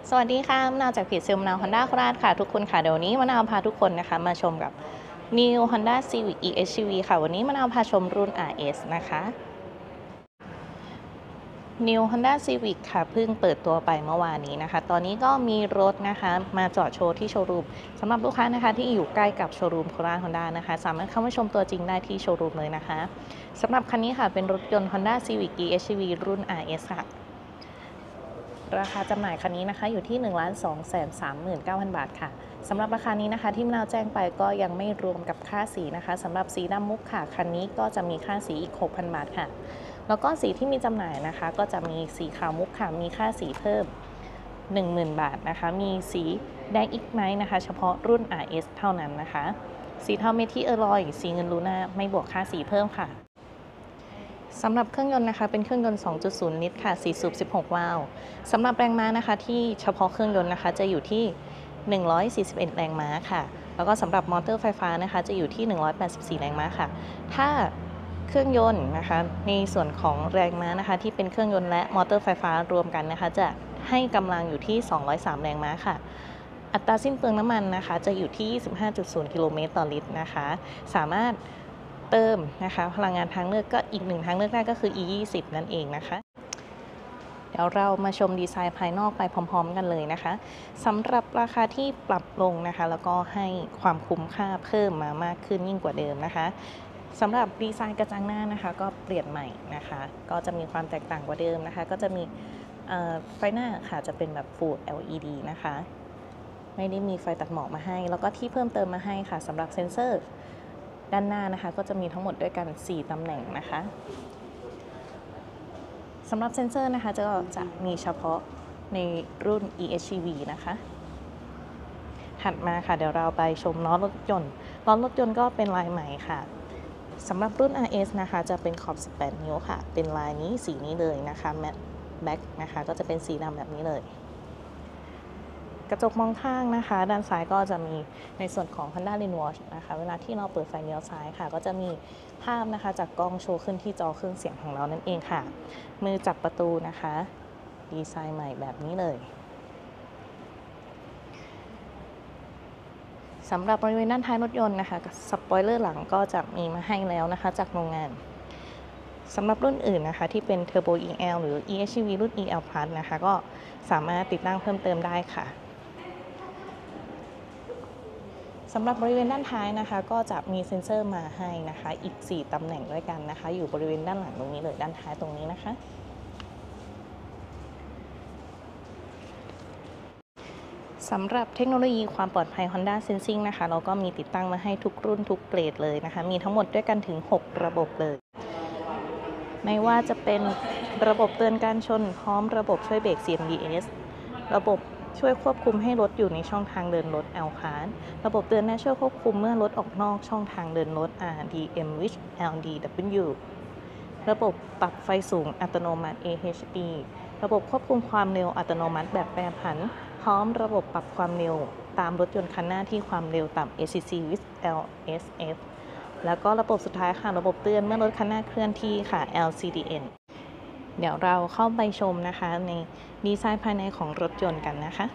สวัสดีค่ะมะนาวจากเพจเซลล์มะนาว Honda โคราชค่ะทุกคนค่ะเดี๋ยวนี้มะนาวพาทุกคนนะคะมาชมกับ New Honda Civic eHEV ค่ะวันนี้มะนาวพาชมรุ่น RS นะคะ New Honda Civic ค่ะเพิ่งเปิดตัวไปเมื่อวานนี้นะคะตอนนี้ก็มีรถนะคะมาจอดโชว์ที่โชว์รูมสำหรับลูกค้านะคะที่อยู่ใกล้กับโชว์รูมโคราช Honda นะคะสามารถเข้ามาชมตัวจริงได้ที่โชว์รูมเลยนะคะสำหรับคันนี้ค่ะเป็นรถยนต์ Honda Civic eHEV รุ่น RS ค่ะราคาจำหน่ายคันนี้นะคะอยู่ที่ 1,239,000 บาทค่ะสำหรับราคานี้นะคะที่มะนาวแจ้งไปก็ยังไม่รวมกับค่าสีนะคะสำหรับสีดำมุกค่ะคันนี้ก็จะมีค่าสีอีก 6,000 บาทค่ะแล้วก็สีที่มีจำหน่ายนะคะก็จะมีสีขาวมุกค่ะมีค่าสีเพิ่ม 10,000 บาทนะคะมีสีแดงอิกไนท์นะคะเฉพาะรุ่น RS เท่านั้นนะคะสีเทาเมทิเออรอยสีเงินลูน่าไม่บวกค่าสีเพิ่มค่ะสำหรับเครื่องยนต์นะคะเป็นเครื่องยนต์ 2.0 ลิตรค่ะ4สูบ16 วาล์วสำหรับแรงม้านะคะที่เฉพาะเครื่องยนต์นะคะจะอยู่ที่ 141 แรงม้าค่ะแล้วก็สำหรับมอเตอร์ไฟฟ้านะคะจะอยู่ที่ 184 แรงม้าค่ะถ้าเครื่องยนต์นะคะในส่วนของแรงม้านะคะที่เป็นเครื่องยนต์และมอเตอร์ไฟฟ้ารวมกันนะคะจะให้กำลังอยู่ที่ 203 แรงม้าค่ะอัตราสิ้นเปลืองน้ำมันนะคะจะอยู่ที่ 25.0 กิโลเมตรต่อลิตรนะคะสามารถเติมนะคะพลังงานทางเลือกก็อีกหนึ่งทางเลือกได้ก็คือ E20 นั่นเองนะคะเดี๋ยวเรามาชมดีไซน์ภายนอกไปพร้อมๆกันเลยนะคะสำหรับราคาที่ปรับลงนะคะแล้วก็ให้ความคุ้มค่าเพิ่มมามากขึ้นยิ่งกว่าเดิมนะคะสำหรับดีไซน์กระจังหน้านะคะก็เปลี่ยนใหม่นะคะก็จะมีความแตกต่างกว่าเดิมนะคะก็จะมีไฟหน้าค่ะจะเป็นแบบ Full LED นะคะไม่ได้มีไฟตัดหมอกมาให้แล้วก็ที่เพิ่มเติมมาให้ค่ะสำหรับเซ็นเซอร์ด้านหน้านะคะก็จะมีทั้งหมดด้วยกัน4ตำแหน่งนะคะสำหรับเซ็นเซอร์นะคะจะมีเฉพาะในรุ่น eHEV นะคะถัดมาค่ะเดี๋ยวเราไปชมล้อรถยนต์ก็เป็นลายใหม่ค่ะสำหรับรุ่น RS นะคะจะเป็นขอบ 18 นิ้วค่ะเป็นลายนี้สีนี้เลยนะคะแมตต์แบ็คนะคะก็จะเป็นสีดำแบบนี้เลยกระจกมองข้างนะคะด้านซ้ายก็จะมีในส่วนของ Honda Lane Watch นะคะเวลาที่เราเปิดไฟเลี้ยวซ้ายค่ะก็จะมีภาพนะคะจากกล้องโชว์ขึ้นที่จอเครื่องเสียงของเรานั่นเองค่ะมือจับประตูนะคะดีไซน์ใหม่แบบนี้เลยสำหรับบริเวณด้านท้ายรถยนต์นะคะสปอยเลอร์หลังก็จะมีมาให้แล้วนะคะจากโรงงานสำหรับรุ่นอื่นนะคะที่เป็น Turbo EL หรือ eHEV รุ่น EL Plus นะคะก็สามารถติดตั้งเพิ่มเติมได้ค่ะสำหรับบริเวณด้านท้ายนะคะก็จะมีเซ็นเซอร์มาให้นะคะอีก4ตำแหน่งด้วยกันนะคะอยู่บริเวณด้านหลังตรงนี้เลยด้านท้ายตรงนี้นะคะสำหรับเทคโนโลยีความปลอดภัย Honda Sensing นะคะเราก็มีติดตั้งมาให้ทุกรุ่นทุกเกรดเลยนะคะมีทั้งหมดด้วยกันถึง6ระบบเลยไม่ว่าจะเป็นระบบเตือนการชนพร้อมระบบช่วยเบรก CMDS ระบบช่วยควบคุมให้รถอยู่ในช่องทางเดินรถ L Card ระบบเตือนและช่วยควบคุมเมื่อรถออกนอกช่องทางเดินรถ RDM Which LDW ระบบปรับไฟสูงอัตโนมัติ AHD ระบบควบคุมความเร็วอัตโนมัติแบบแปรผันพร้อมระบบปรับความเร็วตามรถยนต์คันหน้าที่ความเร็วต่ำ ACC with LSF แล้วก็ระบบสุดท้ายค่ะระบบเตือนเมื่อรถคันหน้าเคลื่อนที่ค่ะ LCDN เดี๋ยวเราเข้าไปชมนะคะในดีไซน์ภายในของรถยนต์กันนะคะ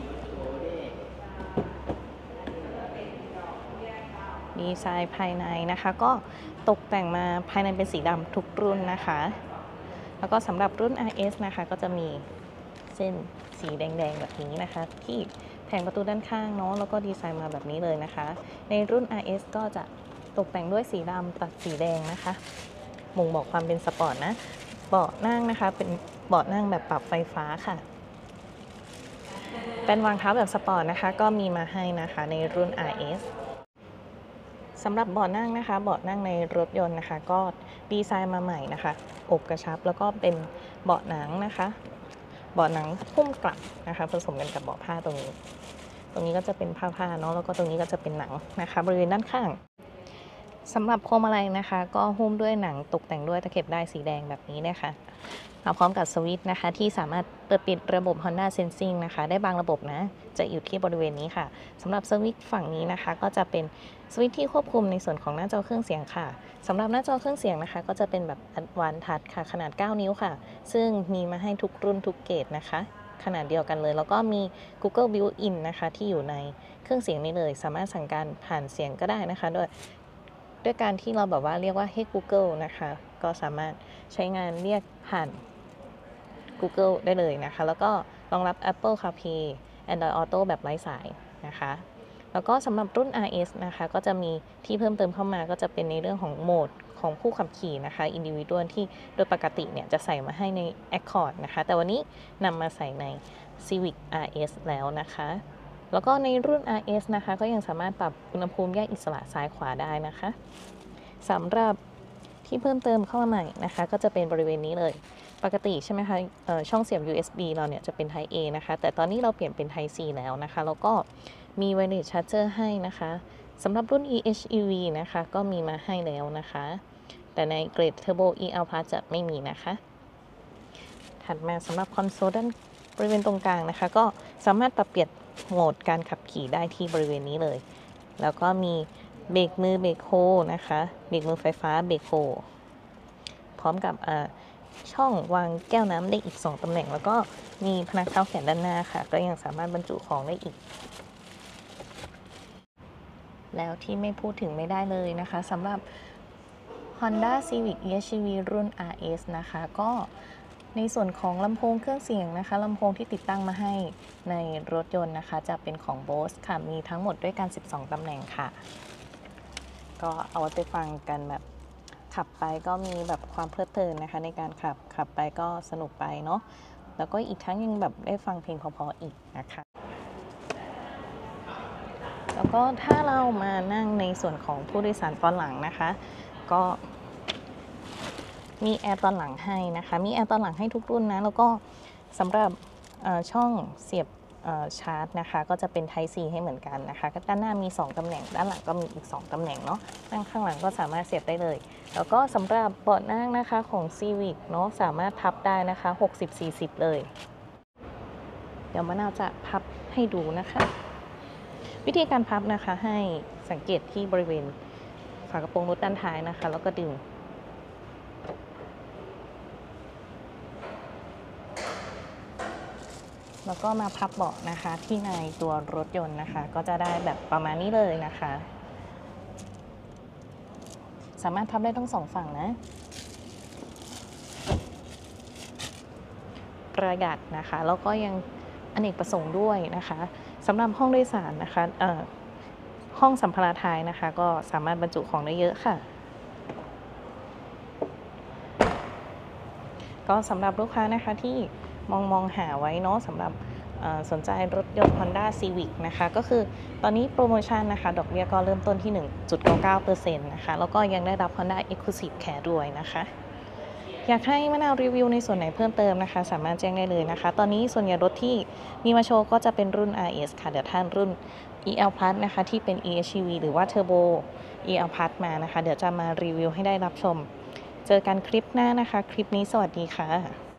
ดีไซน์ภายในนะคะก็ตกแต่งมาภายในเป็นสีดำทุกรุ่นนะคะแล้วก็สำหรับรุ่น RS นะคะก็จะมีเส้นสีแดงๆแบบนี้นะคะที่แผงประตูด้านข้างเนาะแล้วก็ดีไซน์มาแบบนี้เลยนะคะในรุ่น RS ก็จะตกแต่งด้วยสีดำตัดสีแดงนะคะบ่งบอกความเป็นสปอร์ตนะเบาะนั่งนะคะเป็นเบาะนั่งแบบปรับไฟฟ้าค่ะเป็นวางเท้าแบบสปอร์ตนะคะก็มีมาให้นะคะในรุ่น RS สำหรับเบาะนั่งนะคะเบาะนั่งในรถยนต์นะคะก็ดีไซน์มาใหม่นะคะอบกระชับแล้วก็เป็นเบาะหนังนะคะเบาะหนังหุ้มกลับนะคะผสมกันกับเบาะผ้าตรงนี้ก็จะเป็นผ้าเนาะแล้วก็ตรงนี้ก็จะเป็นหนังนะคะบริเวณด้านข้างสำหรับพวงมาลัยนะคะก็หุ้มด้วยหนังตกแต่งด้วยตะเข็บด้ายสีแดงแบบนี้นะคะพร้อมกับสวิตช์นะคะที่สามารถเปิดปิดระบบ Honda Sensing นะคะได้บางระบบนะจะอยู่ที่บริเวณนี้ค่ะสำหรับสวิตช์ฝั่งนี้นะคะก็จะเป็นสวิตช์ที่ควบคุมในส่วนของหน้าจอเครื่องเสียงค่ะสำหรับหน้าจอเครื่องเสียงนะคะก็จะเป็นแบบ Advanced Touch ค่ะขนาด9 นิ้วค่ะซึ่งมีมาให้ทุกรุ่นทุกเกรดนะคะขนาดเดียวกันเลย แล้วก็มี Google Built-in นะคะที่อยู่ในเครื่องเสียงนี้เลย สามารถสั่งการผ่านเสียงก็ได้นะคะด้วยการที่เราแบบว่าเรียกว่า Hey Google นะคะก็สามารถใช้งานเรียกผ่าน Google ได้เลยนะคะแล้วก็รองรับ Apple CarPlay Android Auto แบบไร้สายนะคะแล้วก็สำหรับรุ่น RS นะคะก็จะมีที่เพิ่มเติมเข้ามาก็จะเป็นในเรื่องของโหมดของผู้ขับขี่นะคะ Individual ที่โดยปกติเนี่ยจะใส่มาให้ใน Accord นะคะแต่วันนี้นำมาใส่ใน Civic RS แล้วนะคะแล้วก็ในรุ่น RS นะคะก็ยังสามารถปรับอุณหภูมิแยกอิสระซ้ายขวาได้นะคะสำหรับที่เพิ่มเติมเข้ามาใหม่นะคะก็จะเป็นบริเวณนี้เลยปกติใช่ไหมคะช่องเสียบ USB เราเนี่ยจะเป็น Type A นะคะแต่ตอนนี้เราเปลี่ยนเป็น Type C แล้วนะคะแล้วก็มี Wireless Charger ให้นะคะสำหรับรุ่น EHEV นะคะก็มีมาให้แล้วนะคะแต่ในเกรด Turbo EL Plus จะไม่มีนะคะถัดมาสำหรับคอนโซลด้านบริเวณตรงกลางนะคะก็สามารถปรับเปลี่ยนโหมดการขับขี่ได้ที่บริเวณนี้เลยแล้วก็มีเบรกมือเบรกโฮนะคะเบรกมือไฟฟ้าเบรกโฮพร้อมกับช่องวางแก้วน้ำได้อีก2ตำแหน่งแล้วก็มีพนักเท้าแขนด้านหน้าค่ะก็ยังสามารถบรรจุของได้อีกแล้วที่ไม่พูดถึงไม่ได้เลยนะคะสำหรับ Honda Civic EHEV รุ่น RS นะคะก็ในส่วนของลำโพงเครื่องเสียงนะคะลำโพงที่ติดตั้งมาให้ในรถยนต์นะคะจะเป็นของ Bose ค่ะมีทั้งหมดด้วยกัน12ตำแหน่งค่ะก็เอาไว้ไปฟังกันแบบขับไปก็มีแบบความเพลิดเพลินนะคะในการขับไปก็สนุกไปเนาะแล้วก็อีกทั้งยังแบบได้ฟังเพลงเพราะๆอีกนะคะแล้วก็ถ้าเรามานั่งในส่วนของผู้โดยสารตอนหลังนะคะก็มีแอร์ตอนหลังให้นะคะมีแอร์ตอนหลังให้ทุกรุ่นนะแล้วก็สำหรับช่องเสียบชาร์จนะคะก็จะเป็น Type C ให้เหมือนกันนะคะด้านหน้ามี2ตำแหน่งด้านหลังก็มีอีก2ตำแหน่งเนาะนั่งข้างหลังก็สามารถเสียบได้เลยแล้วก็สำหรับเบาะนั่งนะคะของ Civic เนาะสามารถพับได้นะคะ60-40เลยเดี๋ยวมะนาวจะพับให้ดูนะคะวิธีการพับนะคะให้สังเกตที่บริเวณฝากระโปรงรถด้านท้ายนะคะแล้วก็ดึงแล้วก็มาพับเบาะนะคะที่ในตัวรถยนต์นะคะก็จะได้แบบประมาณนี้เลยนะคะสามารถพับได้ทั้ง2ฝั่งนะประหยัดนะคะแล้วก็ยังอเนกประสงค์ด้วยนะคะสำหรับห้องโดยสารนะคะห้องสัมภาระท้ายนะคะก็สามารถบรรจุของได้เยอะค่ะก็สำหรับลูกค้านะคะที่มองหาไว้เนาะสำหรับสนใจรถยนต์ Honda Civic นะคะก็คือตอนนี้โปรโมชั่นนะคะดอกเบี้ยก็เริ่มต้นที่ 1.99% นะคะแล้วก็ยังได้รับ Honda Exclusive Care ด้วยนะคะอยากให้มะนาวรีวิวในส่วนไหนเพิ่มเติมนะคะสามารถแจ้งได้เลยนะคะตอนนี้ส่วนใหญ่รถที่มีมาโชว์ก็จะเป็นรุ่น RS ค่ะเดี๋ยวท่านรุ่น EL Plus นะคะที่เป็น EHEV หรือว่า Turbo EL Plus มานะคะเดี๋ยวจะมารีวิวให้ได้รับชมเจอกันคลิปหน้านะคะคลิปนี้สวัสดีค่ะ